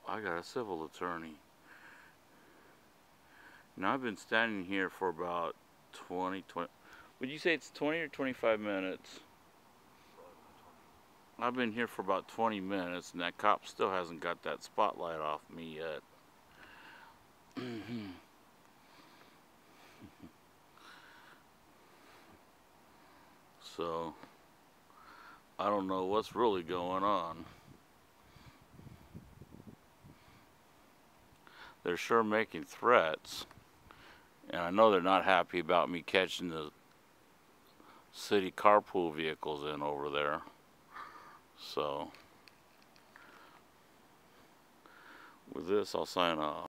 I got a civil attorney. Now I've been standing here for about 20, would you say it's 20 or 25 minutes? I've been here for about 20 minutes and that cop still hasn't got that spotlight off me yet. So, I don't know what's really going on. They're sure making threats. And I know they're not happy about me catching the city carpool vehicles in over there. So, with this, I'll sign off.